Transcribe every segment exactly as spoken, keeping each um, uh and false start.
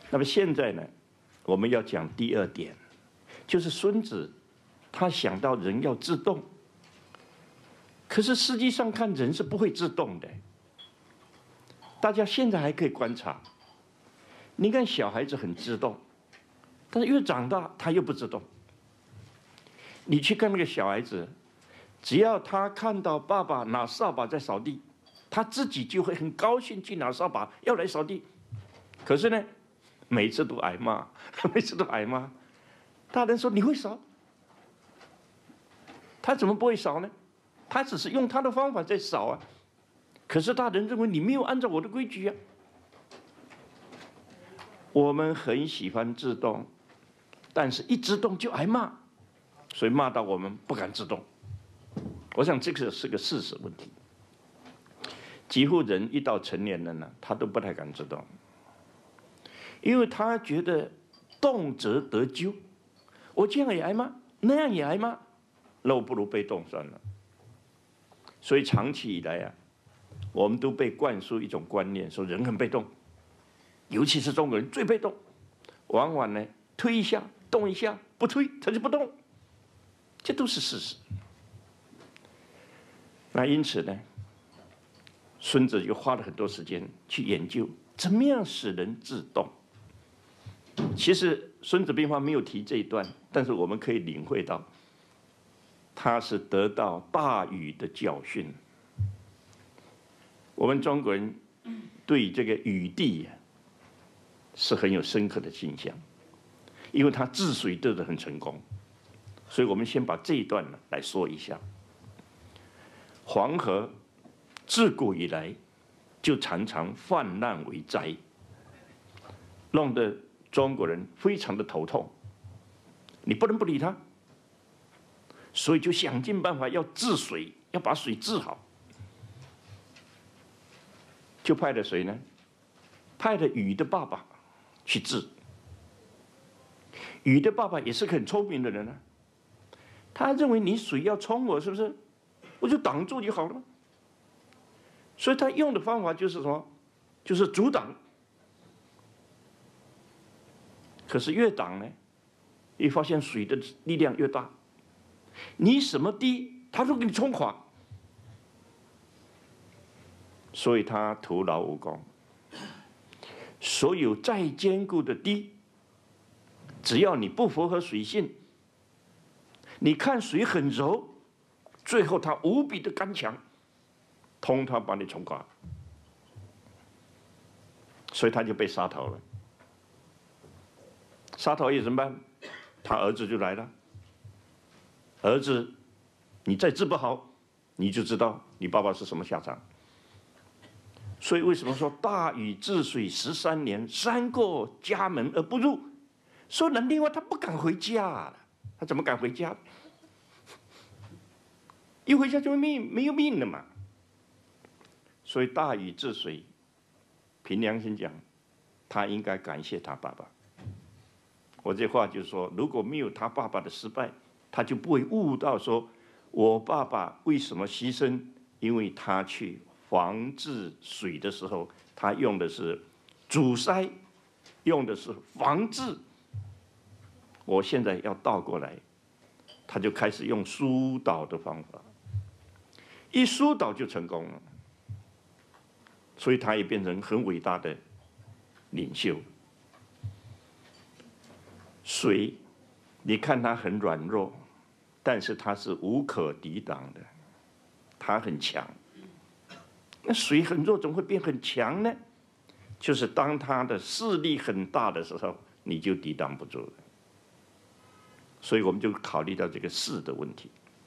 那么现在呢，我们要讲第二点，就是孙子他想到人要自动，可是实际上看人是不会自动的。大家现在还可以观察，你看小孩子很自动，但是越长大他又不自动。你去看那个小孩子，只要他看到爸爸拿扫把在扫地，他自己就会很高兴去拿扫把要来扫地。可是呢，每次都挨骂，每次都挨骂。大人说你会扫，他怎么不会扫呢？他只是用他的方法在扫啊。可是大人认为你没有按照我的规矩啊。我们很喜欢自动，但是一自动就挨骂，所以骂到我们不敢自动。我想这个是个事实问题。几乎人一到成年人呢，他都不太敢自动，因为他觉得动辄得咎，我这样也挨骂，那样也挨骂，那我不如被动算了。所以长期以来啊，我们都被灌输一种观念，说人很被动，尤其是中国人最被动，往往呢推一下动一下，不推他就不动，这都是事实。那因此呢，孙子就花了很多时间去研究怎么样使人自动。其实《孙子兵法》没有提这一段，但是我们可以领会到，他是得到大禹的教训。我们中国人对这个禹帝是很有深刻的印象，因为他治水治得很成功，所以我们先把这一段呢来说一下。黄河自古以来就常常泛滥为灾，弄得中国人非常的头痛。你不能不理他，所以就想尽办法要治水，要把水治好。就派了谁呢？派了禹的爸爸去治。禹的爸爸也是个很聪明的人啊，他认为你水要冲我，是不是？我就挡住就好了。所以他用的方法就是什么？就是阻挡。可是越挡呢，你发现水的力量越大，你什么堤，他都给你冲垮。所以他徒劳无功。所有再坚固的堤，只要你不符合水性，你看水很柔，最后它无比的刚强，通通把你冲垮。所以他就被杀头了。杀头也怎么办？他儿子就来了。儿子，你再治不好，你就知道你爸爸是什么下场。所以为什么说大禹治水十三年，三过家门而不入？说人另外他不敢回家了，他怎么敢回家？一回家就命没有命了嘛。所以大禹治水，凭良心讲，他应该感谢他爸爸。我这话就是说，如果没有他爸爸的失败，他就不会悟到说，我爸爸为什么牺牲？因为他去防治水的时候，他用的是阻塞，用的是防治。我现在要倒过来，他就开始用疏导的方法，一疏导就成功了，所以他也变成很伟大的领袖。水，你看它很软弱，但是它是无可抵挡的，它很强。那水很弱，怎么会变很强呢？就是当它的势力很大的时候，你就抵挡不住了。所以我们就考虑到这个势的问题。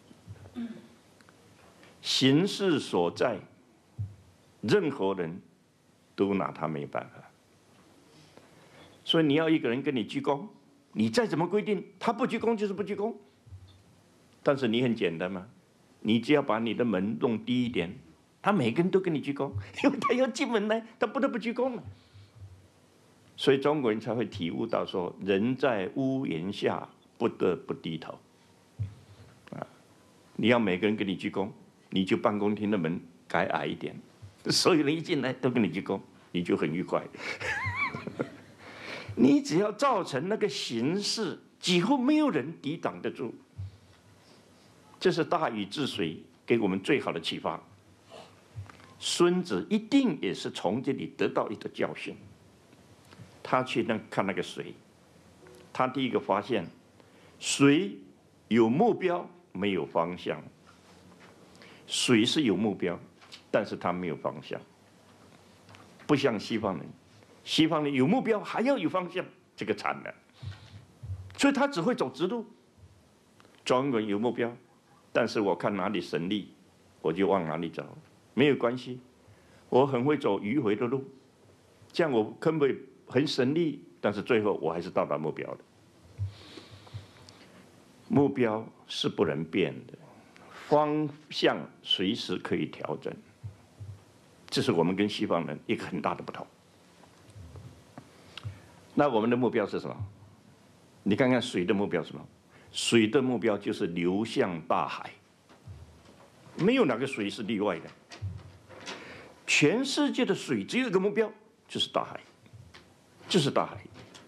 形势所在，任何人都拿他没办法。所以你要一个人跟你鞠躬，你再怎么规定，他不鞠躬就是不鞠躬。但是你很简单嘛，你只要把你的门弄低一点，他每个人都跟你鞠躬，因为他要进门来，他不得不鞠躬了。所以中国人才会体悟到说，人在屋檐下，不得不低头。啊，你要每个人跟你鞠躬，你就办公厅的门改矮一点，所有人一进来都跟你鞠躬，你就很愉快。 你只要造成那个形势，几乎没有人抵挡得住。这是大禹治水给我们最好的启发。孙子一定也是从这里得到一个教训。他去那看那个水，他第一个发现，水有目标没有方向。水是有目标，但是它没有方向，不像西方人，西方人有目标还要有方向，这个惨了。所以他只会走直路。中国人有目标，但是我看哪里省力，我就往哪里走，没有关系。我很会走迂回的路，这样我根本很省力，但是最后我还是到达目标的。目标是不能变的，方向随时可以调整，这是我们跟西方人一个很大的不同。那我们的目标是什么？你看看水的目标是什么？水的目标就是流向大海，没有哪个水是例外的。全世界的水只有一个目标，就是大海，就是大海。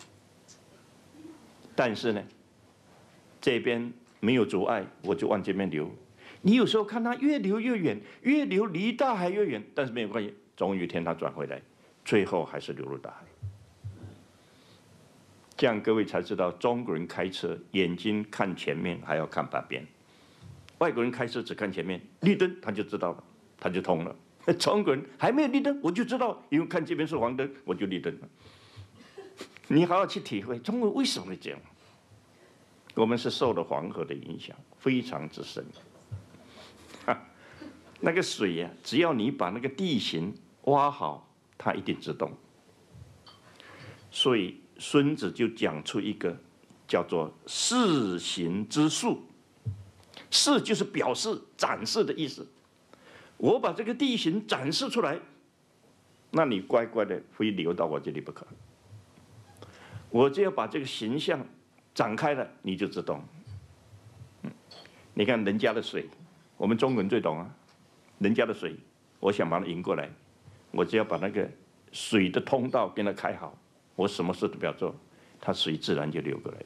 但是呢，这边没有阻碍，我就往这边流。你有时候看它越流越远，越流离大海越远，但是没有关系，总有一天它转回来，最后还是流入大海。这样各位才知道，中国人开车眼睛看前面，还要看旁边；外国人开车只看前面，绿灯他就知道了，他就通了。中国人还没有绿灯，我就知道，因为看这边是黄灯，我就绿灯了。你好好去体会，中国为什么会这样？我们是受了黄河的影响，非常之深。那个水呀、啊，只要你把那个地形挖好，它一定自动。所以孙子就讲出一个叫做示行之术。示就是表示、展示的意思。我把这个地形展示出来，那你乖乖的非流到我这里不可。我只要把这个形象展开了，你就自动。嗯，你看人家的水，我们中国人最懂啊。人家的水，我想把它引过来，我只要把那个水的通道给它开好，我什么事都不要做，它水自然就流过来。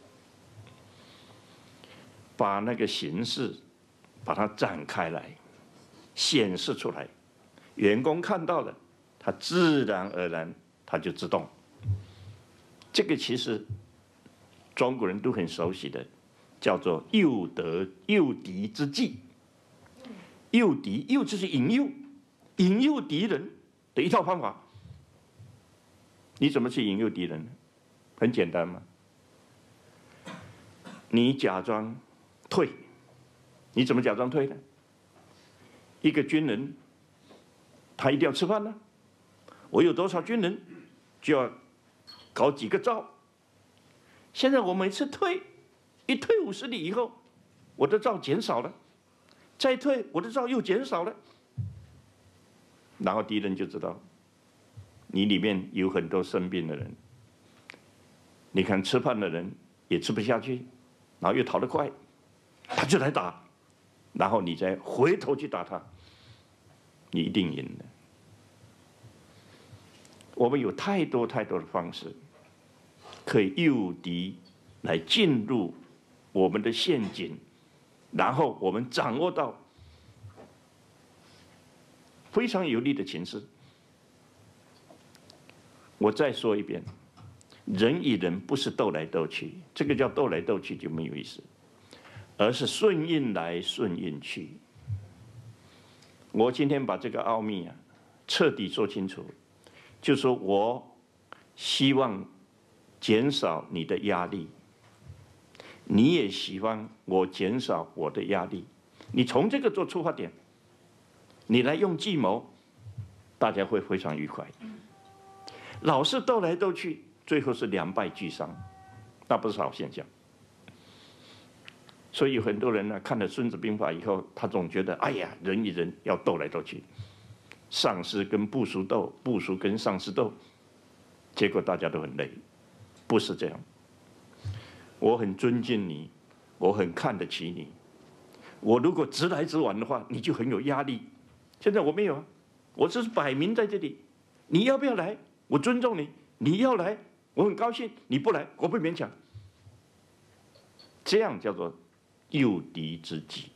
把那个形式，把它展开来，显示出来，员工看到了，他自然而然他就自动。这个其实中国人都很熟悉的，叫做诱得诱敌之计。诱敌，诱就是引诱，引诱敌人的一套方法。你怎么去引诱敌人呢？很简单嘛，你假装退，你怎么假装退呢？一个军人，他一定要吃饭呢。我有多少军人，就要搞几个灶。现在我每次退，一退五十里以后，我的灶减少了。再退，我的灶又减少了，然后敌人就知道你里面有很多生病的人。你看吃饭的人也吃不下去，然后又逃得快，他就来打，然后你再回头去打他，你一定赢了。我们有太多太多的方式，可以诱敌来进入我们的陷阱。然后我们掌握到非常有利的情势。我再说一遍，人与人不是斗来斗去，这个叫斗来斗去就没有意思，而是顺应来顺应去。我今天把这个奥秘啊彻底说清楚，就说我希望减少你的压力。你也希望我减少我的压力，你从这个做出发点，你来用计谋，大家会非常愉快。老是斗来斗去，最后是两败俱伤，那不是好现象。所以有很多人呢，看了《孙子兵法》以后，他总觉得，哎呀，人与人要斗来斗去，上司跟部属斗，部属跟上司斗，结果大家都很累，不是这样。我很尊敬你，我很看得起你。我如果直来直往的话，你就很有压力。现在我没有啊，我只是摆明在这里，你要不要来？我尊重你，你要来， 我很高兴，你不来，我不勉强。这样叫做诱敌之计。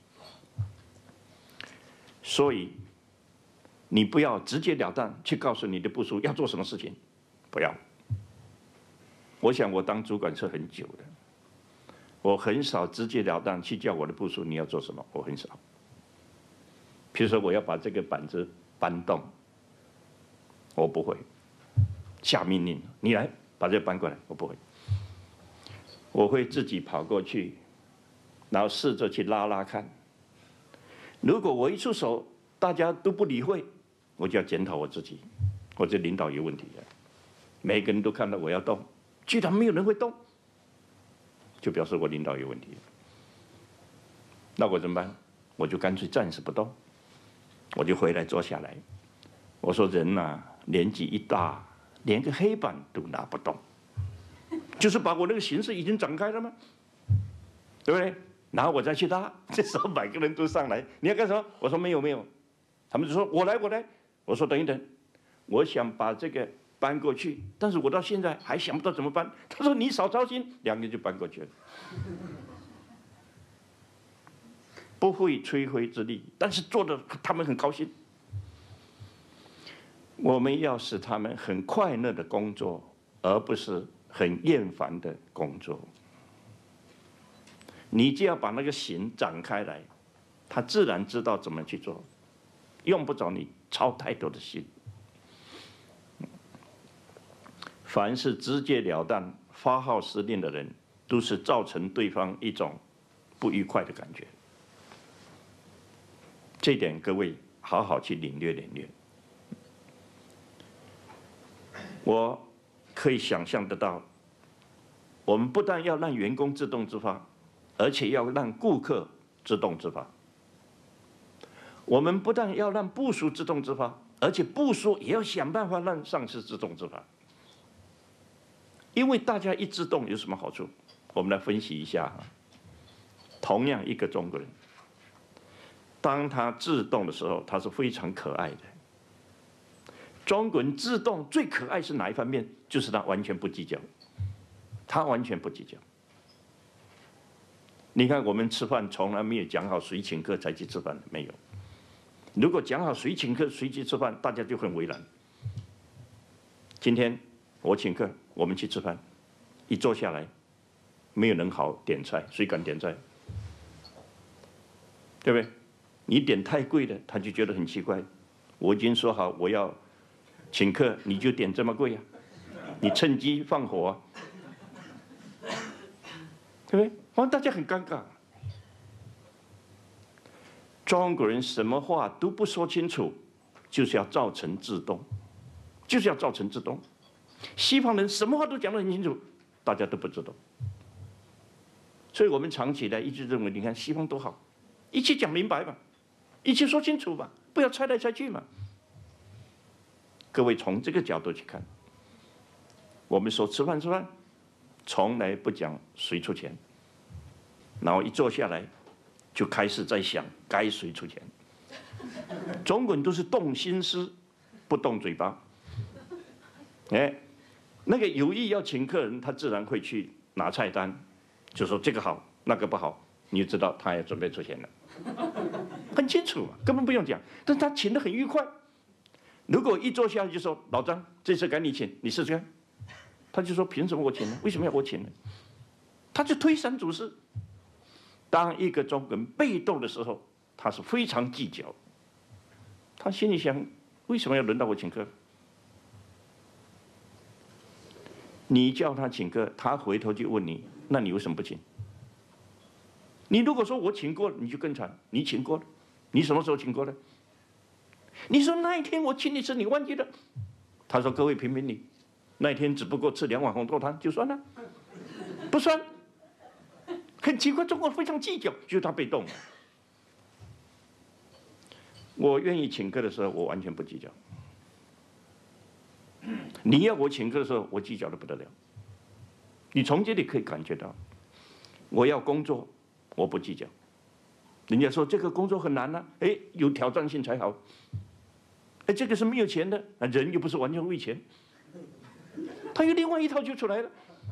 所以，你不要直截了当去告诉你的部属要做什么事情，不要。我想我当主管是很久的，我很少直截了当去叫我的部属你要做什么，我很少。譬如说我要把这个板子搬动，我不会下命令，你来把这个搬过来，我不会。我会自己跑过去，然后试着去拉拉看。如果我一出手，大家都不理会，我就要检讨我自己，我这领导有问题了。每个人都看到我要动，居然没有人会动，就表示我领导有问题。那我怎么办？我就干脆暂时不动，我就回来坐下来。我说人呐、啊，年纪一大，连个黑板都拿不动，就是把我那个形势已经展开了吗？对不对？然后我再去拉，这时候每个人都上来，你要干什么？我说没有没有，他们就说我来我来。我说等一等，我想把这个搬过去，但是我到现在还想不到怎么搬。他说你少操心，两个人就搬过去了。不费吹灰之力，但是做的他们很高兴。我们要使他们很快乐的工作，而不是很厌烦的工作。你就要把那个形展开来，他自然知道怎么去做，用不着你操太多的心。凡是直截了当、发号施令的人，都是造成对方一种不愉快的感觉。这点各位好好去领略领略。我可以想象得到，我们不但要让员工自动自发，而且要让顾客自动自发。我们不但要让部属自动自发，而且部属也要想办法让上司自动自发。因为大家一自动有什么好处？我们来分析一下。同样一个中国人，当他自动的时候，他是非常可爱的。中国人自动最可爱是哪一方面？就是他完全不计较，他完全不计较。你看我们吃饭从来没有讲好谁请客才去吃饭，没有。如果讲好谁请客谁去吃饭，大家就很为难。今天我请客，我们去吃饭，一坐下来，没有人好点菜，谁敢点菜？对不对？你点太贵的，他就觉得很奇怪。我已经说好我要请客，你就点这么贵啊？你趁机放火啊？对不对？让大家很尴尬。中国人什么话都不说清楚，就是要造成自动，就是要造成自动。西方人什么话都讲得很清楚，大家都不知道。所以我们长期以来一直认为，你看西方多好，一切讲明白嘛，一切说清楚嘛，不要猜来猜去嘛。各位从这个角度去看，我们说吃饭吃饭，从来不讲谁出钱，然后一坐下来就开始在想该谁出钱。中国人都是动心思，不动嘴巴。哎，那个有意要请客人，他自然会去拿菜单，就说这个好，那个不好，你就知道他也准备出钱了，很清楚嘛，根本不用讲。但他请得很愉快。如果一坐下来就说老张，这次该你请，你试试看，他就说凭什么我请呢？为什么要我请呢？他就推三阻四。当一个中国人被动的时候，他是非常计较。他心里想，为什么要轮到我请客？你叫他请客，他回头就问你，那你为什么不请？你如果说我请过了，你就更惨，你请过了，你什么时候请过了？你说那一天我请你吃，你忘记了？他说各位评评理，那一天只不过吃两碗红豆汤就算了，不算。很奇怪，中国非常计较，就是他被动了。我愿意请客的时候，我完全不计较。你要我请客的时候，我计较的不得了。你从这里可以感觉到，我要工作，我不计较。人家说这个工作很难啊，哎，有挑战性才好。哎，这个是没有钱的，人又不是完全为钱。 他有另外一套就出来了。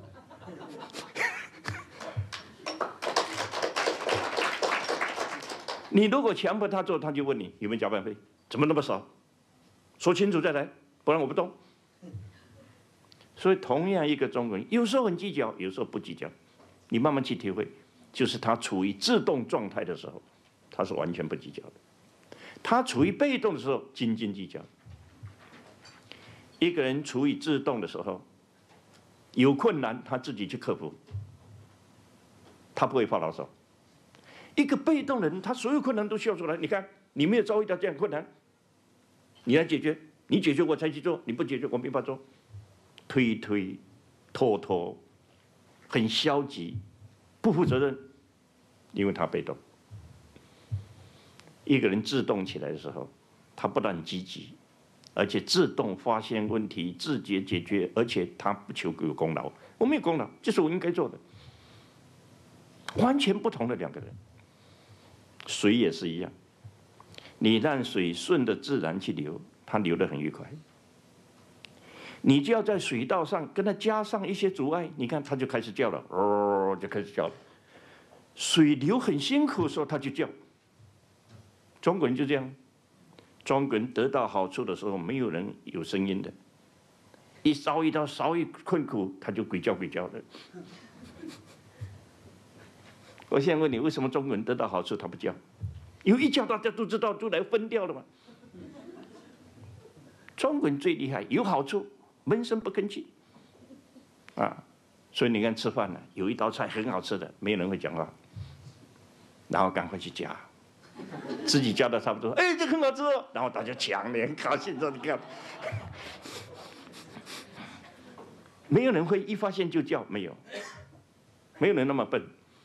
你如果强迫他做，他就问你有没有加班费，怎么那么少？说清楚再来，不然我不动。所以同样一个中国人，有时候很计较，有时候不计较。你慢慢去体会，就是他处于自动状态的时候，他是完全不计较的；他处于被动的时候，斤斤计较。一个人处于自动的时候，有困难他自己去克服，他不会发牢骚。一个被动的人，他所有困难都笑出来。你看，你没有遭遇到这样困难，你来解决，你解决我才去做，你不解决我没法做。推推拖拖，很消极，不负责任，因为他被动。一个人自动起来的时候，他不但积极，而且自动发现问题，自觉解决，而且他不求有功劳，我没有功劳，这是我应该做的。完全不同的两个人。水也是一样，你让水顺着自然去流，它流得很愉快。你就要在水道上跟它加上一些阻碍，你看它就开始叫了，哦，就开始叫了。水流很辛苦的时候，它就叫。中国人就这样，中国人得到好处的时候，没有人有声音的；一遭遇到稍微困苦，他就鬼叫鬼叫的。我现在问你，为什么中国人得到好处他不叫？因为一叫大家都知道，就来分掉了嘛。中国人最厉害，有好处闷声不吭气，啊，所以你看吃饭呢，有一道菜很好吃的，没有人会讲话，然后赶快去夹，自己夹的差不多，哎，这很好吃哦，然后大家抢，你很高兴说，你看，没有人会一发现就叫，没有，没有人那么笨。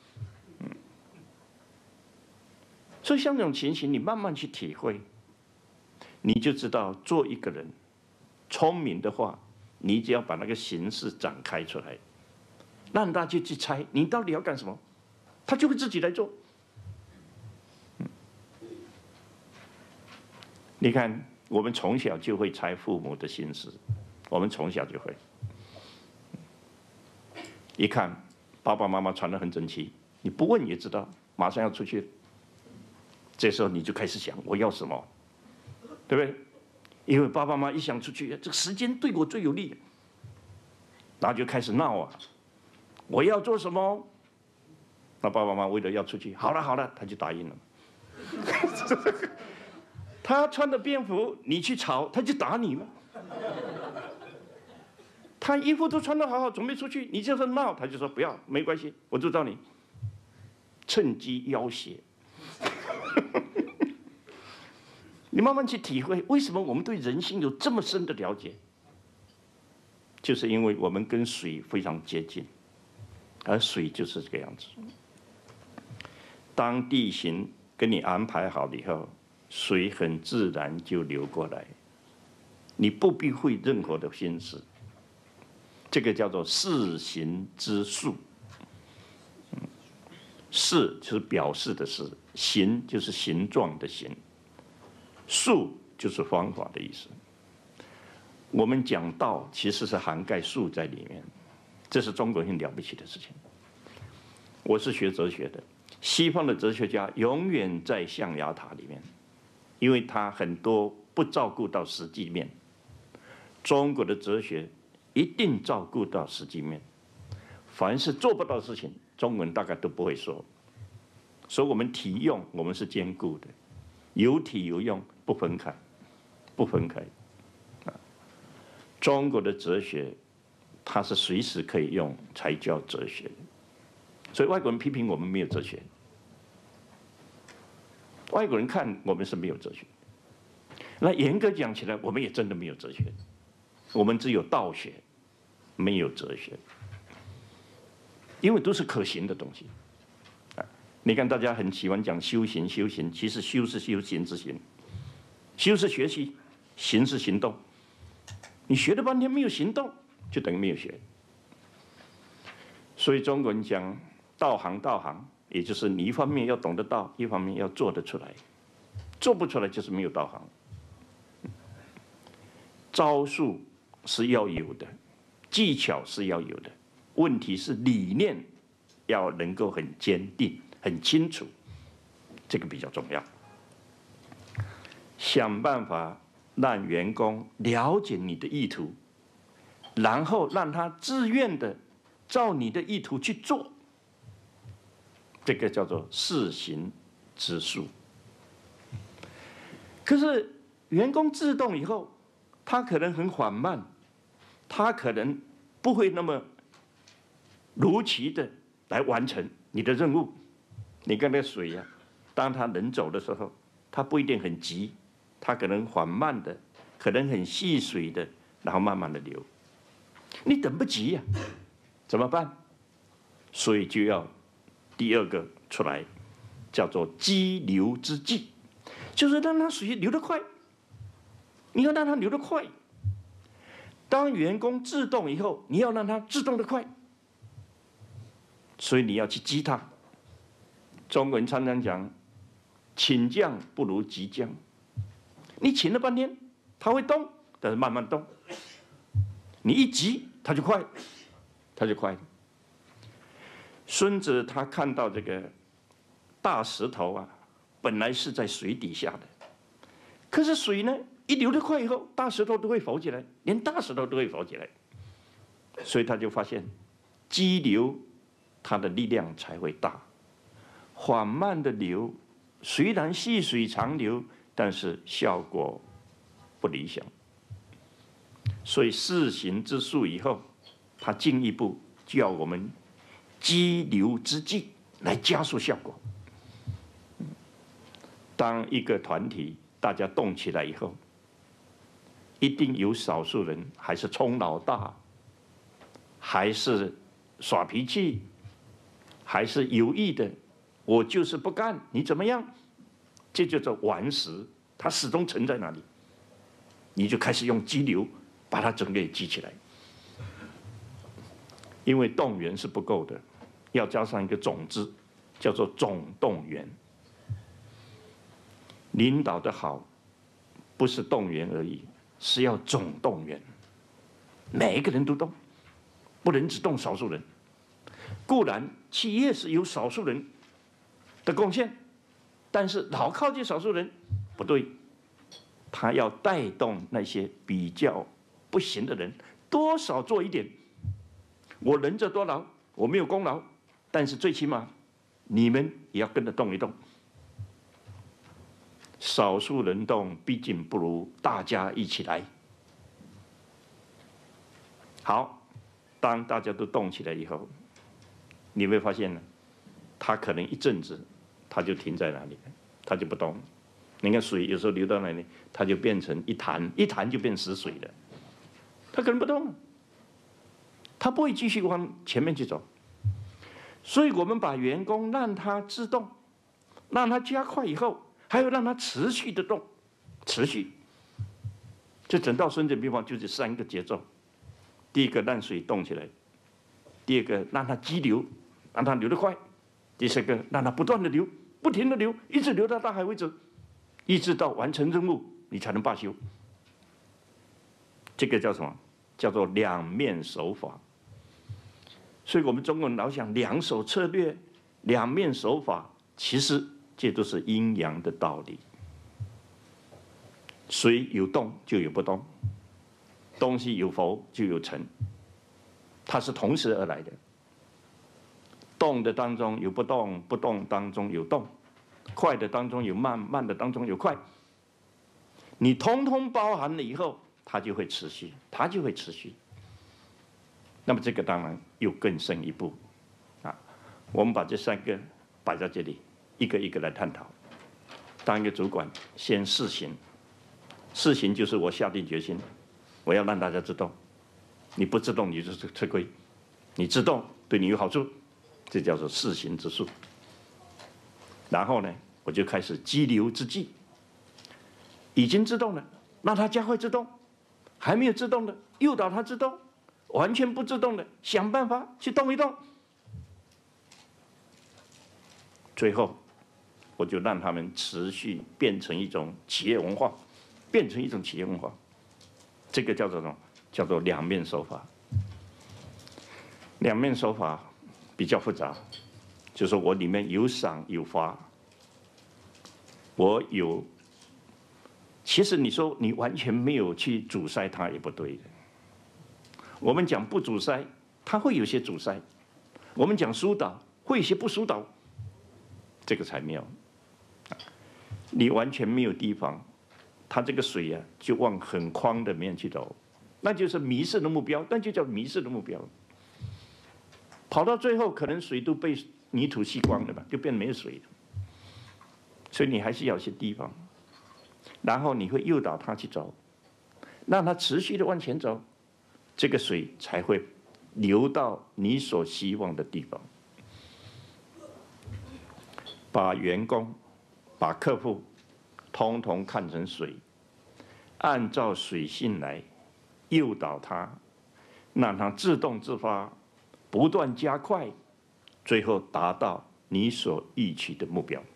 所以像这种情形，你慢慢去体会，你就知道做一个人聪明的话，你只要把那个形式展开出来，让大家去猜你到底要干什么，他就会自己来做。嗯、你看，我们从小就会猜父母的心思，我们从小就会，一看爸爸妈妈穿得很整齐，你不问也知道，马上要出去。这时候你就开始想我要什么，对不对？因为爸爸妈妈一想出去，这个时间对我最有利，然后就开始闹啊，我要做什么？那爸爸妈妈为了要出去，好了好了，他就答应了。他穿的便服，你去吵，他就打你嘛。他衣服都穿得好好，准备出去，你就是闹，他就说不要，没关系，我知道你，趁机要挟。你慢慢去体会，为什么我们对人性有这么深的了解？就是因为我们跟水非常接近，而水就是这个样子。当地形跟你安排好了以后，水很自然就流过来，你不必费任何的心思。这个叫做示行之术。示就是表示的示，形就是形状的形。术就是方法的意思。我们讲道其实是涵盖术在里面，这是中国人很了不起的事情。我是学哲学的，西方的哲学家永远在象牙塔里面，因为他很多不照顾到实际面。中国的哲学一定照顾到实际面，凡是做不到的事情，中文大概都不会说。所以我们体用我们是兼顾的，有体有用。不分开，不分开。中国的哲学，它是随时可以用才叫哲学。所以外国人批评我们没有哲学，外国人看我们是没有哲学。那严格讲起来，我们也真的没有哲学，我们只有道学，没有哲学，因为都是可行的东西。你看大家很喜欢讲修行，修行，其实修是修行之行。修是学习，行是行动。你学了半天没有行动，就等于没有学。所以中国人讲道行，道行，也就是你一方面要懂得道，一方面要做得出来。做不出来就是没有道行。招数是要有的， 技巧是要有的，问题是理念要能够很坚定、很清楚，这个比较重要。想办法让员工了解你的意图，然后让他自愿的照你的意图去做，这个叫做试行之术。可是员工自动以后，他可能很缓慢，他可能不会那么如期的来完成你的任务。你看那水呀、啊，当它能走的时候，它不一定很急，它可能缓慢的，可能很细水的，然后慢慢的流。你等不及呀、啊，怎么办？所以就要第二个出来，叫做激流之计，就是让它水流得快。你要让它流得快。当员工自动以后，你要让它自动的快，所以你要去激它。中国人常常讲，请将不如急将。你请了半天，它会动，但是慢慢动。你一急，它就快，它就快。孙子他看到这个大石头啊，本来是在水底下的，可是水呢，一流得快以后，大石头都会浮起来，连大石头都会浮起来。所以他就发现，激流它的力量才会大。缓慢的流，虽然细水长流，但是效果不理想。所以试行之术以后，他进一步叫我们激流之计来加速效果。当一个团体大家动起来以后，一定有少数人还是冲老大，还是耍脾气，还是有意的。我就是不干，你怎么样？这就叫顽石，它始终沉在那里。你就开始用激流把它整个给激起来，因为动员是不够的，要加上一个种子，叫做总动员。领导的好，不是动员而已，是要总动员，每一个人都动，不能只动少数人。固然企业是有少数人的贡献，但是老靠近少数人不对，他要带动那些比较不行的人，多少做一点。我能者多劳，我没有功劳，但是最起码你们也要跟着动一动。少数人动，毕竟不如大家一起来。好，当大家都动起来以后，你会发现呢，他可能一阵子他就停在那里，他就不动。你看水有时候流到那里，它就变成一潭，一潭就变死水了，它可能不动，它不会继续往前面去走。所以我们把员工让他自动，让他加快以后，还要让他持续的动，持续。这整套《孙子兵法》就是三个节奏：第一个让水动起来；第二个让它激流，让它流得快；第三个让它不断的流，不停的流，一直流到大海为止。一直到完成任务，你才能罢休。这个叫什么？叫做两面手法。所以我们中国人老讲两手策略、两面手法，其实这都是阴阳的道理。水有动就有不动，东西有浮就有沉，它是同时而来的。动的当中有不动，不动当中有动。快的当中有慢，慢的当中有快，你通通包含了以后，它就会持续，它就会持续。那么这个当然又更深一步，啊，我们把这三个摆在这里，一个一个来探讨。当一个主管，先试行，试行就是我下定决心，我要让大家自动，你不自动你就是吃亏，你自动对你有好处，这叫做试行之术。然后呢，我就开始激流之计。已经自动了，让它加快自动；还没有自动的，诱导它自动；完全不自动的，想办法去动一动。最后，我就让他们持续变成一种企业文化，变成一种企业文化。这个叫做什么？叫做两面手法。 两面手法比较复杂，就是我里面有赏有罚，我有。其实你说你完全没有去阻塞它也不对的。我们讲不阻塞，它会有些阻塞；我们讲疏导，会有些不疏导，这个才妙。你完全没有地方，它这个水呀、啊、就往很宽的面去走，那就是迷失的目标，那就叫迷失的目标。跑到最后，可能水都被泥土吸光了吧，就变没有水了。所以你还是要有些地方。然后你会诱导它去走，让它持续的往前走，这个水才会流到你所希望的地方。把员工、把客户，通通看成水，按照水性来诱导它，让它自动自发，不断加快，最后达到你所预期的目标。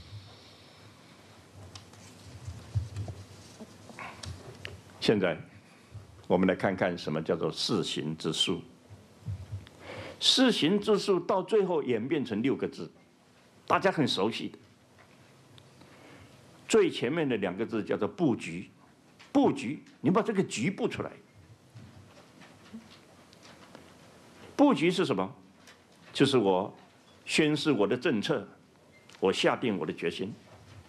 现在，我们来看看什么叫做四行之术。四行之术到最后演变成六个字，大家很熟悉的。最前面的两个字叫做布局，布局，你把这个局布出来。布局是什么？就是我宣示我的政策，我下定我的决心。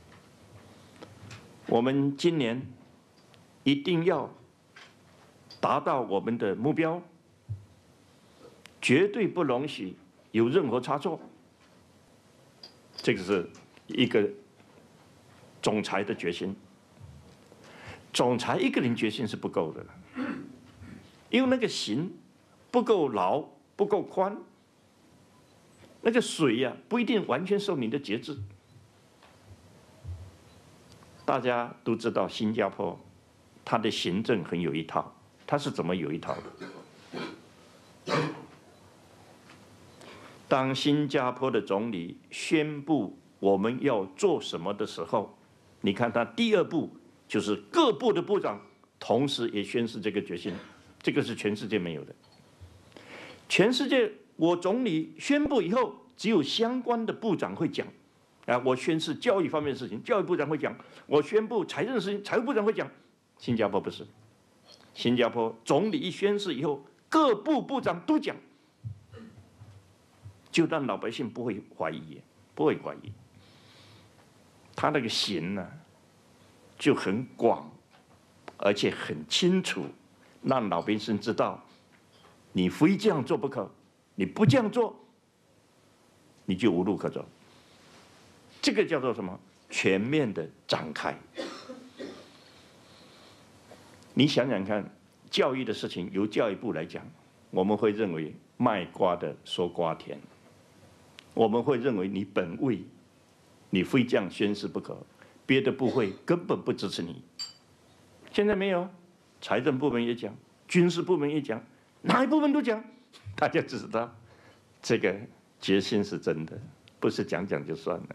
我们今年一定要达到我们的目标，绝对不容许有任何差错。这个是一个总裁的决心。总裁一个人决心是不够的，因为那个行不够牢，不够宽，那个水呀、啊、不一定完全受你的节制。大家都知道新加坡。他的行政很有一套，他是怎么有一套的？当新加坡的总理宣布我们要做什么的时候，你看他第二步就是各部的部长同时也宣示这个决心，这个是全世界没有的。全世界我总理宣布以后，只有相关的部长会讲，啊，我宣示教育方面的事情，教育部长会讲；我宣布财政的事情，财务部长会讲。新加坡不是，新加坡总理一宣誓以后，各部部长都讲，就让老百姓不会怀疑，不会怀疑。他那个行呢，就很广，而且很清楚，让老百姓知道，你非这样做不可，你不这样做，你就无路可走。这个叫做什么？全面的展开。你想想看，教育的事情由教育部来讲，我们会认为卖瓜的说瓜甜，我们会认为你本位，你非这样宣誓不可，别的部会根本不支持你。现在没有，财政部门也讲，军事部门也讲，哪一部门都讲，大家知道这个决心是真的，不是讲讲就算了。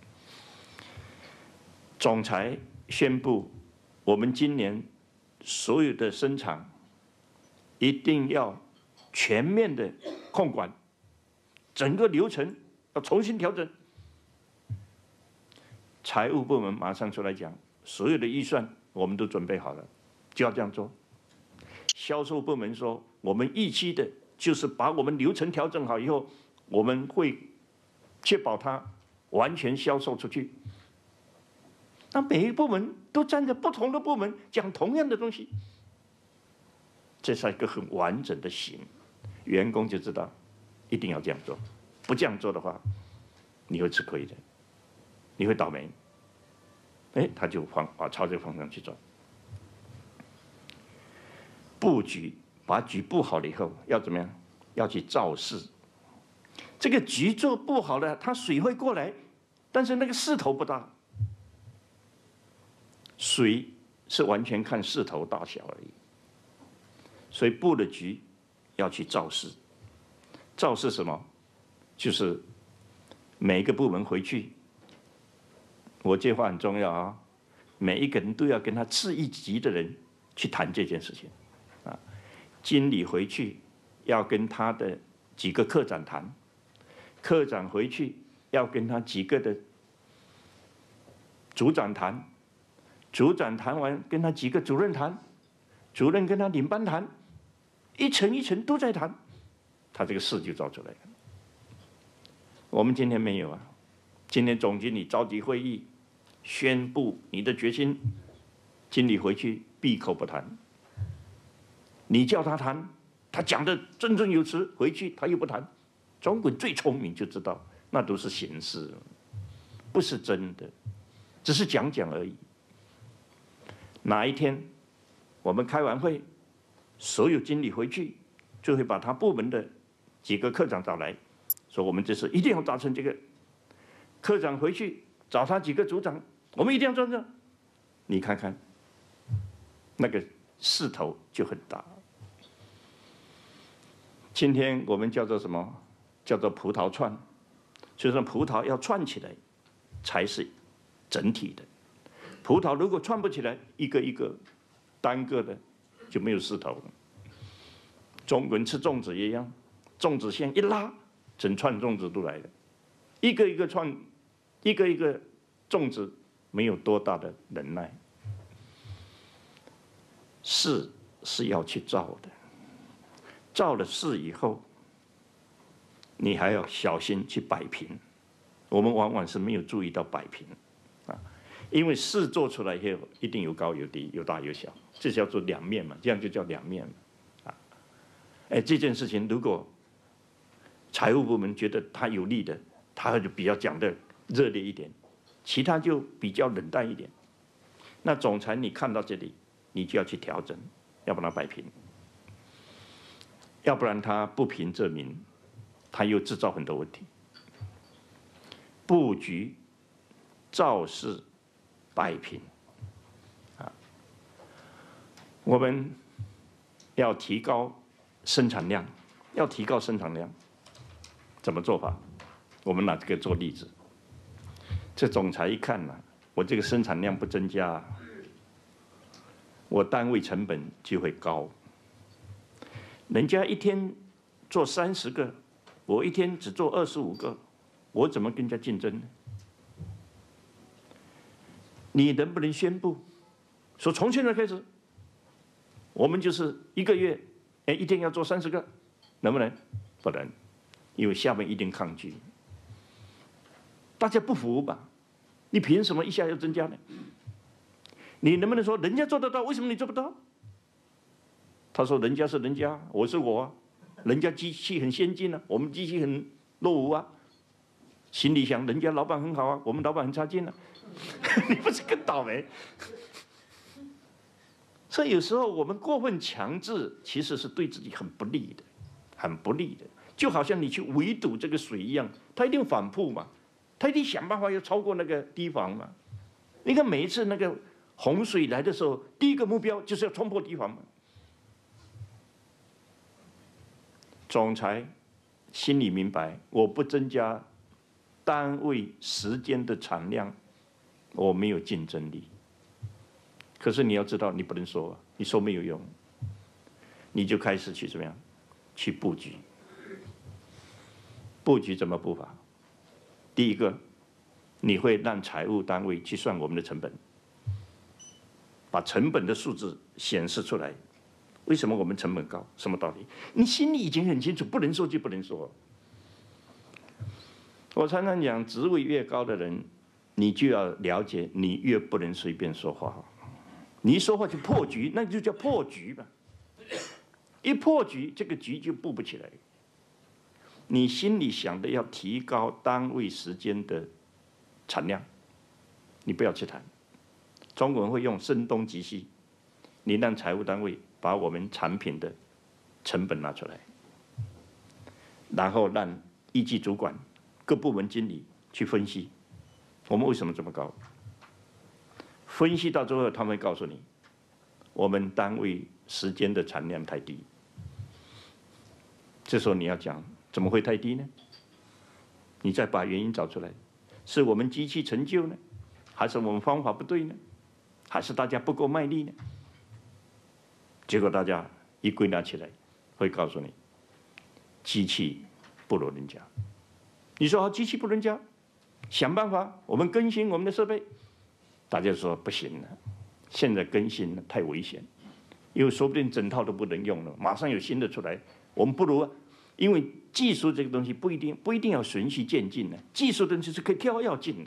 总裁宣布，我们今年所有的生产一定要全面的控管，整个流程要重新调整。财务部门马上出来讲，所有的预算我们都准备好了，就要这样做。销售部门说，我们预期的就是把我们流程调整好以后，我们会确保它完全销售出去。那每一个部门都站在不同的部门讲同样的东西，这是一个很完整的行，员工就知道一定要这样做，不这样做的话，你会吃亏的，你会倒霉。哎，他就方啊朝这个方向去走，布局，把局布好了以后，要怎么样？要去造势。这个局做不好了，它水会过来，但是那个势头不大。水是完全看势头大小而已，所以布的局要去造势。造势什么？就是每一个部门回去，我这话很重要啊，每一个人都要跟他次一级的人去谈这件事情啊。经理回去要跟他的几个科长谈，科长回去要跟他几个的组长谈，组长谈完跟他几个主任谈，主任跟他领班谈，一层一层都在谈，他这个事就造出来了。我们今天没有啊，今天总经理召集会议，宣布你的决心，经理回去闭口不谈。你叫他谈，他讲的振振有词，回去他又不谈。中国最聪明就知道，那都是形式，不是真的，只是讲讲而已。哪一天我们开完会，所有经理回去，就会把他部门的几个科长找来，说我们这次一定要达成这个。科长回去找他几个组长，我们一定要做这。你看看，那个势头就很大。今天我们叫做什么？叫做葡萄串，所以说葡萄要串起来才是整体的。葡萄如果串不起来，一个一个单个的就没有势头了。中国人吃粽子也一样，粽子线一拉，整串粽子都来了，一个一个串，一个一个粽子没有多大的能耐。势是要去造的，造了势以后，你还要小心去摆平。我们往往是没有注意到摆平，啊，因为势做出来以后，一定有高有低，有大有小，这叫做两面嘛，这样就叫两面嘛，啊，哎，这件事情如果财务部门觉得他有利的，他就比较讲的热烈一点，其他就比较冷淡一点。那总裁你看到这里，你就要去调整，要把它摆平，要不然他不平则鸣，他又制造很多问题。布局、造势、摆平，啊，我们要提高生产量，要提高生产量，怎么做法？我们拿这个做例子。这总裁一看呢、啊，我这个生产量不增加，我单位成本就会高。人家一天做三十个，我一天只做二十五个，我怎么跟人家竞争呢？你能不能宣布说从现在开始，我们就是一个月，哎，一天要做三十个，能不能？不能，因为下面一定抗拒，大家不服吧？你凭什么一下要增加呢？你能不能说人家做得到，为什么你做不到？他说人家是人家，我是我啊，人家机器很先进啊，我们机器很落伍啊。心里想，人家老板很好啊，我们老板很差劲啊，你不是更倒霉？所以有时候我们过分强制，其实是对自己很不利的，很不利的。就好像你去围堵这个水一样，它一定反扑嘛，它一定想办法要超过那个堤防嘛。你看每一次那个洪水来的时候，第一个目标就是要冲破堤防嘛。总裁心里明白，我不增加单位时间的产量，我没有竞争力。可是你要知道，你不能说，你说没有用，你就开始去怎么样，去布局。布局怎么布法？第一个，你会让财务单位去算我们的成本，把成本的数字显示出来。为什么我们成本高？什么道理？你心里已经很清楚，不能说就不能说。我常常讲，职位越高的人，你就要了解，你越不能随便说话。你一说话就破局，那就叫破局吧。一破局，这个局就布不起来。你心里想的要提高单位时间的产量，你不要去谈。中国人会用声东击西，你让财务单位把我们产品的成本拿出来，然后让一级主管、各部门经理去分析，我们为什么这么高？分析到最后，他们会告诉你，我们单位时间的产量太低。这时候你要讲，怎么会太低呢？你再把原因找出来，是我们机器陈旧呢，还是我们方法不对呢？还是大家不够卖力呢？结果大家一归纳起来，会告诉你， 机器不如人家。你说啊，机器不如人家，想办法我们更新我们的设备。大家说不行了，现在更新了太危险，因为说不定整套都不能用了，马上有新的出来。我们不如，因为技术这个东西不一定不一定要循序渐进的，技术的东西是可以跳跃进的。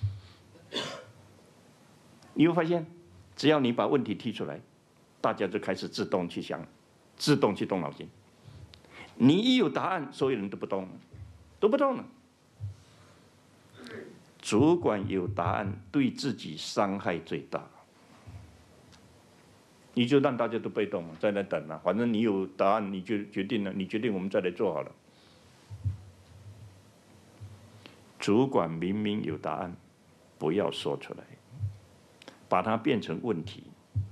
你会发现，只要你把问题提出来，大家就开始自动去想，自动去动脑筋。你一有答案，所有人都不动了，都不动了。主管有答案，对自己伤害最大。你就让大家都被动了，在那等了、啊，反正你有答案，你就决定了，你决定我们再来做好了。主管明明有答案，不要说出来，把它变成问题。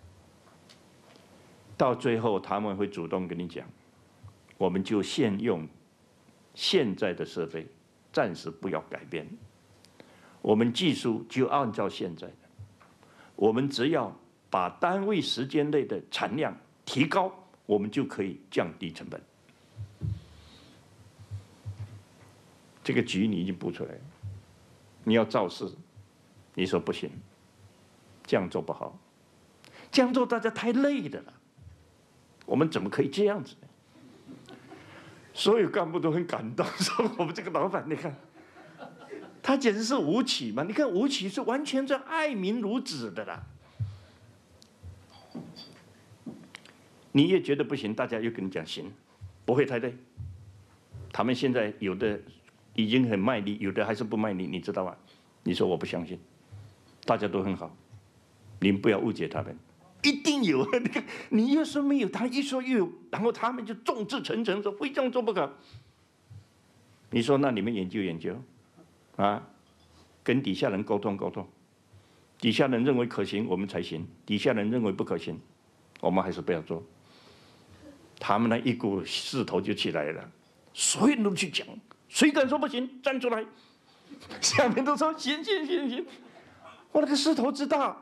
到最后他们会主动跟你讲，我们就先用现在的设备，暂时不要改变。我们技术就按照现在的，我们只要把单位时间内的产量提高，我们就可以降低成本。这个局你已经布出来了，你要造势，你说不行，这样做不好，这样做大家太累的了，我们怎么可以这样子呢？所有干部都很感动，说我们这个老板，你看。他简直是吴起嘛！你看吴起是完全在爱民如子的啦。你也觉得不行，大家又跟你讲行，不会太累。他们现在有的已经很卖力，有的还是不卖力，你知道吗？你说我不相信，大家都很好，您不要误解他们，一定有。你看，你越说没有，他一说又有，然后他们就众志成城说非这样做不可。你说那你们研究研究。啊，跟底下人沟通沟通，底下人认为可行，我们才行；底下人认为不可行，我们还是不要做。他们那一股势头就起来了，所有人都去讲，谁敢说不行，站出来。下面都说行行行行，我那个势头之大。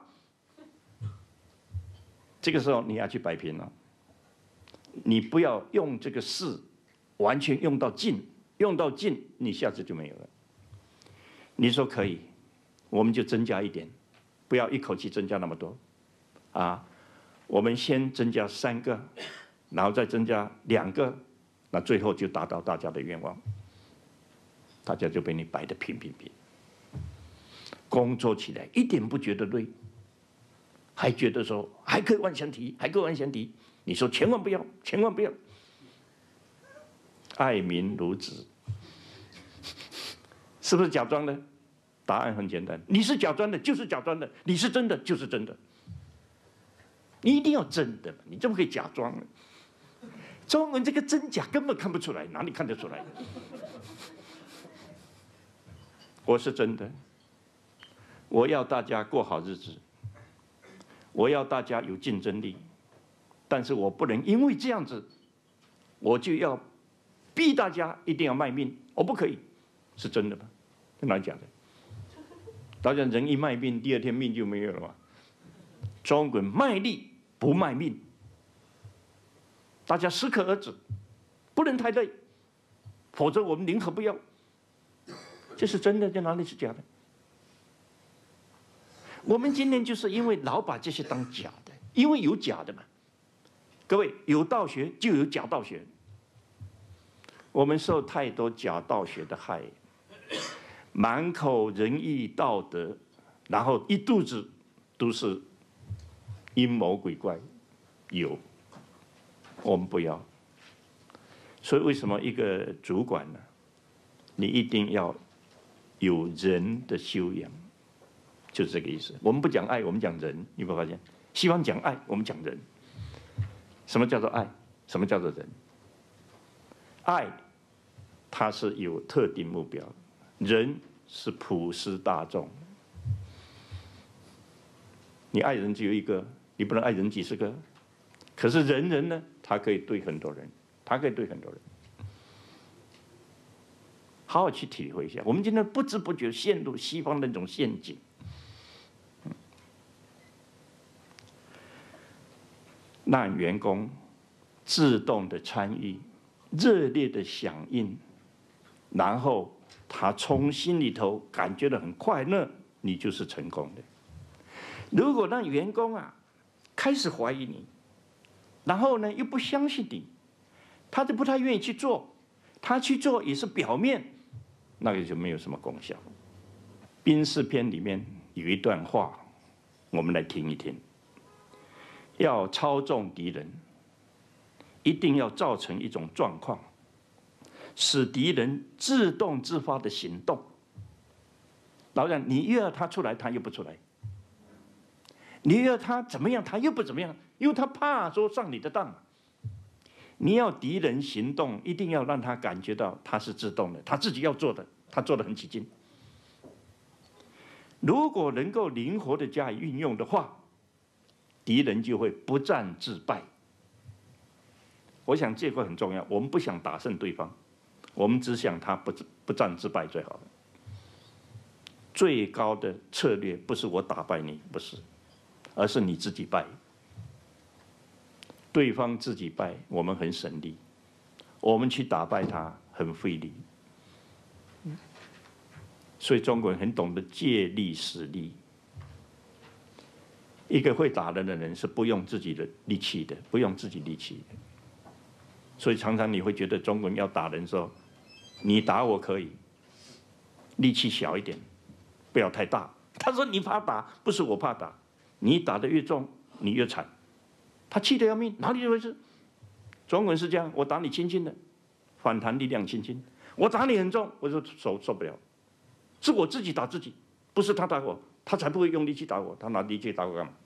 这个时候你要去摆平了，你不要用这个势完全用到尽，用到尽，你下次就没有了。你说可以，我们就增加一点，不要一口气增加那么多，啊，我们先增加三个，然后再增加两个，那最后就达到大家的愿望，大家就被你摆得平平平，工作起来一点不觉得累，还觉得说还可以往前提，还可以往前提，你说千万不要，千万不要，爱民如子。是不是假装的？答案很简单，你是假装的，就是假装的；你是真的，就是真的。你一定要真的，你怎么可以假装呢？中文这个真假根本看不出来，哪里看得出来？我是真的，我要大家过好日子，我要大家有竞争力，但是我不能因为这样子，我就要逼大家一定要卖命，我不可以，是真的吗？跟哪讲的？大家人一卖命，第二天命就没有了嘛。中国卖力不卖命，大家适可而止，不能太累，否则我们宁可不要。这是真的，在哪里是假的？我们今天就是因为老把这些当假的，因为有假的嘛。各位，有道学就有假道学，我们受太多假道学的害。满口仁义道德，然后一肚子都是阴谋鬼怪，有，我们不要。所以为什么一个主管呢？你一定要有人的修养，就是这个意思。我们不讲爱，我们讲人，你有没有发现？西方讲爱，我们讲人。什么叫做爱？什么叫做人？爱，它是有特定目标。人是普世大众，你爱人只有一个，你不能爱人几十个。可是人人呢，他可以对很多人，他可以对很多人。好好去体会一下，我们今天不知不觉陷入西方那种陷阱。让员工自动的参与热烈的响应，然后他从心里头感觉到很快乐，你就是成功的。如果让员工啊开始怀疑你，然后呢又不相信你，他就不太愿意去做，他去做也是表面，那个就没有什么功效。兵士篇里面有一段话，我们来听一听。要操纵敌人，一定要造成一种状况，使敌人自动自发的行动。老讲你越要他出来，他又不出来；你越要他怎么样，他又不怎么样，因为他怕说上你的当。你要敌人行动，一定要让他感觉到他是自动的，他自己要做的，他做得很起劲。如果能够灵活的加以运用的话，敌人就会不战自败。我想这个很重要，我们不想打胜对方，我们只想他不不战自败最好。最高的策略不是我打败你，不是，而是你自己败。对方自己败，我们很省力；我们去打败他，很费力。所以中国人很懂得借力使力。一个会打人的人是不用自己的力气的，不用自己力气的。所以常常你会觉得中国人要打人的时候，你打我可以，力气小一点，不要太大。他说你怕打，不是我怕打，你打得越重，你越惨。他气得要命，哪里有回事？中国人是这样，我打你轻轻的，反弹力量轻轻；我打你很重，我就受受不了。是我自己打自己，不是他打我。他才不会用力气打我，他拿力气打我干嘛？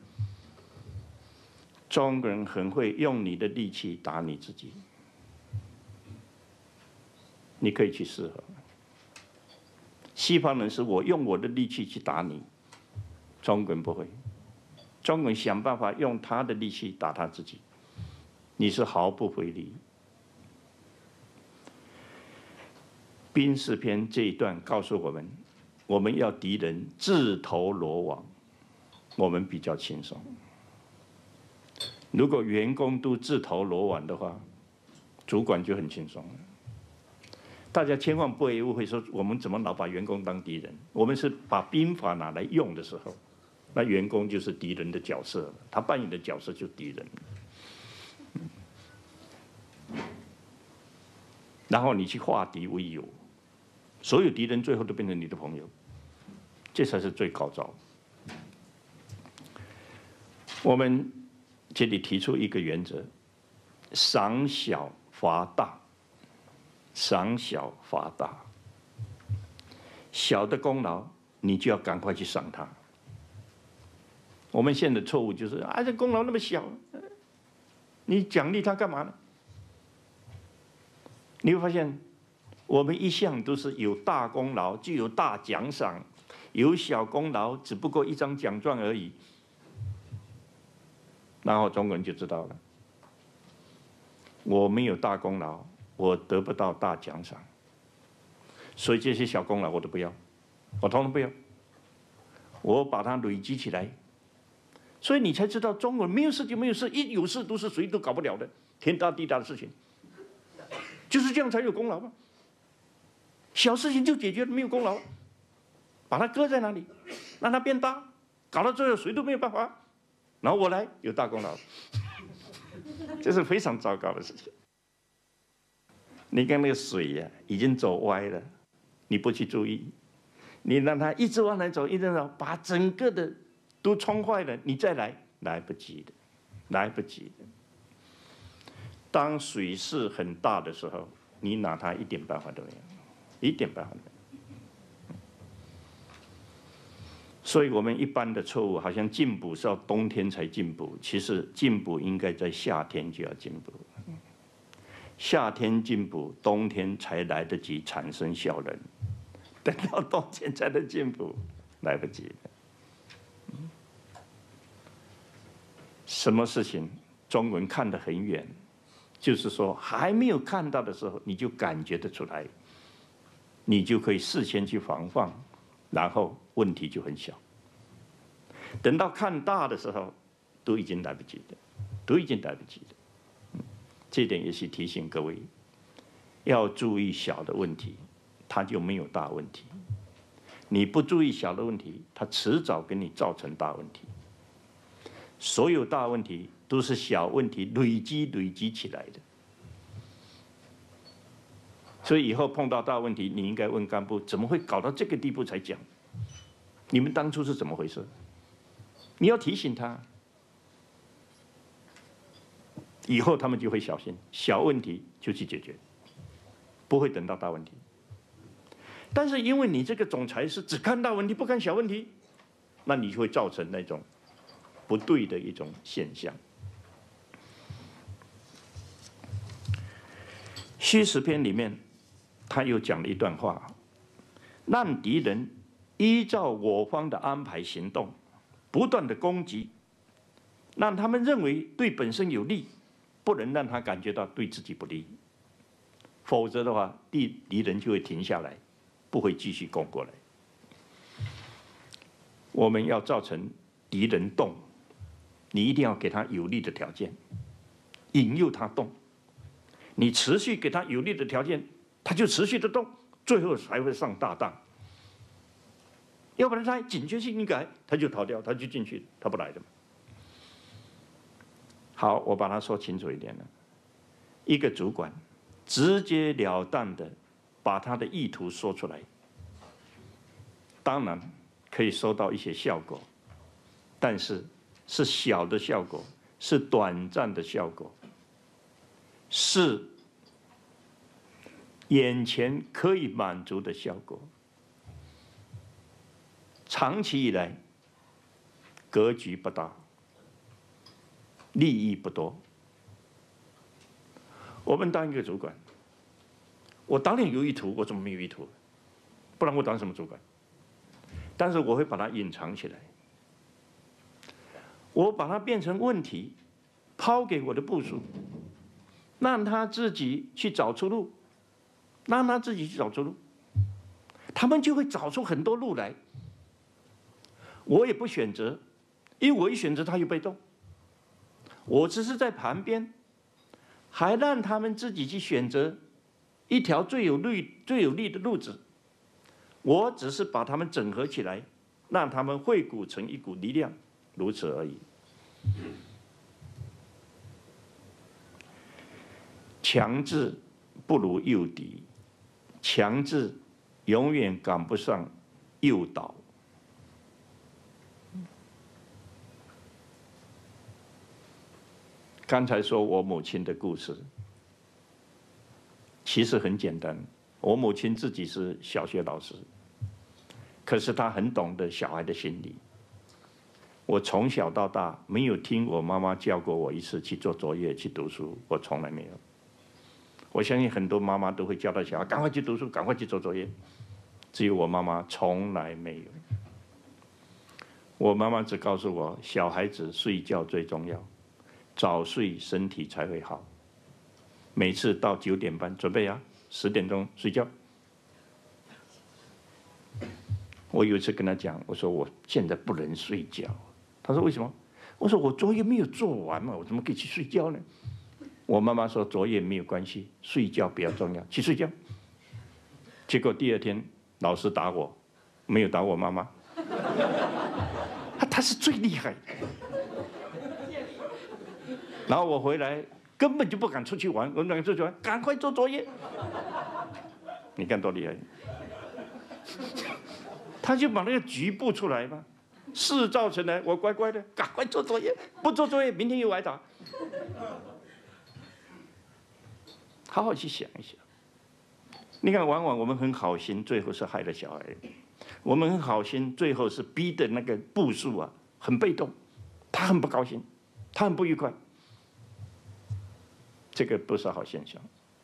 中国人很会用你的力气打你自己，你可以去试合。西方人是我用我的力气去打你，中国人不会，中国人想办法用他的力气打他自己，你是毫不费力。兵士篇这一段告诉我们，我们要敌人自投罗网，我们比较轻松。如果员工都自投罗网的话，主管就很轻松了。大家千万不会误会说，我们怎么老把员工当敌人？我们是把兵法拿来用的时候，那员工就是敌人的角色了，他扮演的角色就是敌人。然后你去化敌为友，所有敌人最后都变成你的朋友。这才是最高招。我们这里提出一个原则：赏小罚大。赏小罚大，小的功劳你就要赶快去赏他。我们现在的错误就是啊，这功劳那么小，你奖励他干嘛呢？你会发现，我们一向都是有大功劳就有大奖赏。有小功劳，只不过一张奖状而已。然后中国人就知道了，我没有大功劳，我得不到大奖赏，所以这些小功劳我都不要，我统统不要，我把它累积起来。所以你才知道，中国人没有事就没有事，一有事都是谁都搞不了的，天大地大的事情，就是这样才有功劳嘛。小事情就解决了，没有功劳。把它搁在那里，让它变大，搞到最后谁都没有办法，然后我来有大功劳，这是非常糟糕的事情。你看那个水呀、啊，已经走歪了，你不去注意，你让它一直往来走，一直走，把整个的都冲坏了，你再来来不及的，来不及的。当水势很大的时候，你拿它一点办法都没有，一点办法都没有。所以我们一般的错误，好像进步是要冬天才进步，其实进步应该在夏天就要进步。夏天进步，冬天才来得及产生效能，等到冬天才能进步，来不及了。什么事情中文看得很远，就是说还没有看到的时候，你就感觉得出来，你就可以事先去防范。然后问题就很小。等到看大的时候，都已经来不及了，都已经来不及了。这点也是提醒各位， 要注意小的问题，它就没有大问题。你不注意小的问题，它迟早给你造成大问题。所有大问题都是小问题累积累积起来的。所以以后碰到大问题，你应该问干部，怎么会搞到这个地步才讲？你们当初是怎么回事？你要提醒他，以后他们就会小心，小问题就去解决，不会等到大问题。但是因为你这个总裁是只看大问题不看小问题，那你就会造成那种不对的一种现象。虚实篇里面，他又讲了一段话，让敌人依照我方的安排行动，不断的攻击，让他们认为对本身有利，不能让他感觉到对自己不利，否则的话，敌敌人就会停下来，不会继续攻过来。我们要造成敌人动，你一定要给他有利的条件，引诱他动。你持续给他有利的条件，他就持续的动，最后才会上大当。要不然他警觉性一改，他就逃掉，他就进去，他不来的嘛。好，我把它说清楚一点了。一个主管直截了当的把他的意图说出来，当然可以收到一些效果，但是是小的效果，是短暂的效果，是眼前可以满足的效果。长期以来，格局不大，利益不多。我们当一个主管，我当然有意图，我怎么没有意图？不然我当什么主管？但是我会把它隐藏起来，我把它变成问题，抛给我的部属，让他自己去找出路，让他自己去找出路，他们就会找出很多路来。我也不选择，因为我一选择他就被动。我只是在旁边，还让他们自己去选择一条最有利、最有利的路子。我只是把他们整合起来，让他们汇谷成一股力量，如此而已。强制不如诱敌，强制永远赶不上诱导。刚才说我母亲的故事，其实很简单。我母亲自己是小学老师，可是她很懂得小孩的心理。我从小到大没有听我妈妈叫过我一次去做作业、去读书，我从来没有。我相信很多妈妈都会教导小孩赶快去读书、赶快去做作业，只有我妈妈从来没有。我妈妈只告诉我，小孩子睡觉最重要。早睡身体才会好。每次到九点半准备啊，十点钟睡觉。我有一次跟他讲，我说我现在不能睡觉。他说为什么？我说我作业没有做完嘛，我怎么可以去睡觉呢？我妈妈说作业没有关系，睡觉比较重要，去睡觉。结果第二天老师打我，没有打我妈妈。他他是最厉害的。然后我回来根本就不敢出去玩，我们两个出去玩，赶快做作业。你看多厉害！他就把那个局布出来嘛，事造成来，我乖乖的，赶快做作业，不做作业明天又挨打。好好去想一想，你看，往往我们很好心，最后是害了小孩；我们很好心，最后是逼的那个部属啊，很被动，他很不高兴，他很不愉快。这个不是好现象。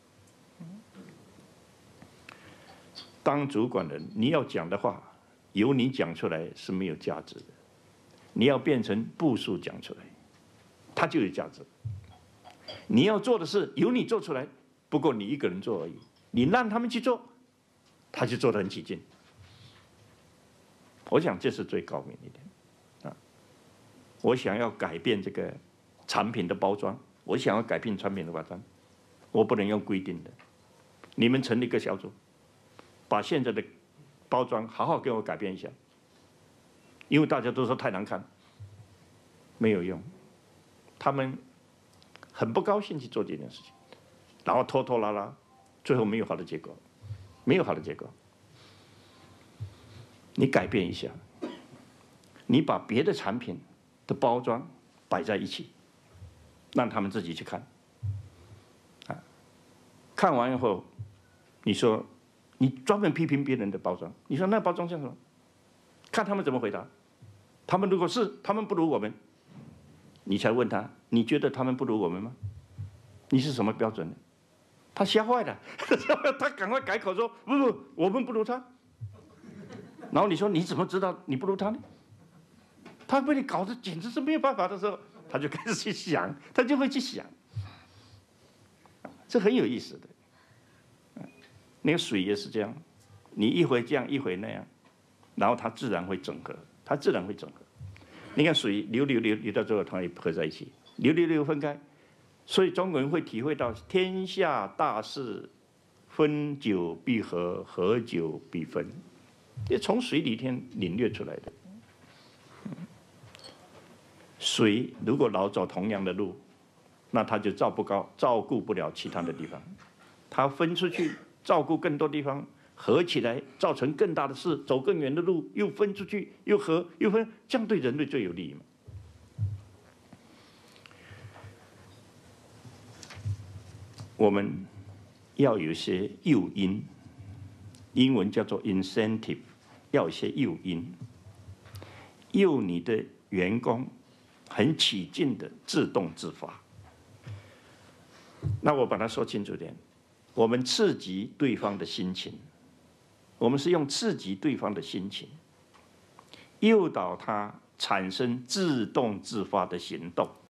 当主管人，你要讲的话，由你讲出来是没有价值的，你要变成部属讲出来，它就有价值。你要做的事由你做出来，不过你一个人做而已，你让他们去做，他就做得很起劲。我想这是最高明一点啊！我想要改变这个产品的包装。我想要改变产品的包装，我不能用规定的， 你们成立一个小组，把现在的包装好好给我改变一下，因为大家都说太难看，没有用。他们很不高兴去做这件事情，然后拖拖拉拉，最后没有好的结果，没有好的结果。你改变一下，你把别的产品的包装摆在一起，让他们自己去看。啊，看完以后，你说你专门批评别人的包装，你说那包装像什么？看他们怎么回答。他们如果是他们不如我们，你才问他，你觉得他们不如我们吗？你是什么标准呢？他吓坏了，他赶快改口说不不，我们不如他。然后你说你怎么知道你不如他呢？他被你搞得简直是没有办法的时候，他就开始去想，他就会去想，这很有意思的。那个水也是这样，你一回这样一回那样，然后它自然会整合，它自然会整合。你看水流流流流到最后，它也合在一起，流流流分开。所以中国人会体会到天下大事，分久必合，合久必分，这从水里天领略出来的。水如果老走同样的路，那它就照不高照顾不了其他的地方，它分出去照顾更多地方，合起来造成更大的事，走更远的路，又分出去，又合又分，这样对人类最有利嘛。我们要有一些诱因，英文叫做 incentive， 要有一些诱因，诱你的员工很起劲的自动自发。那我把它说清楚点，我们刺激对方的心情，我们是用刺激对方的心情，诱导他产生自动自发的行动。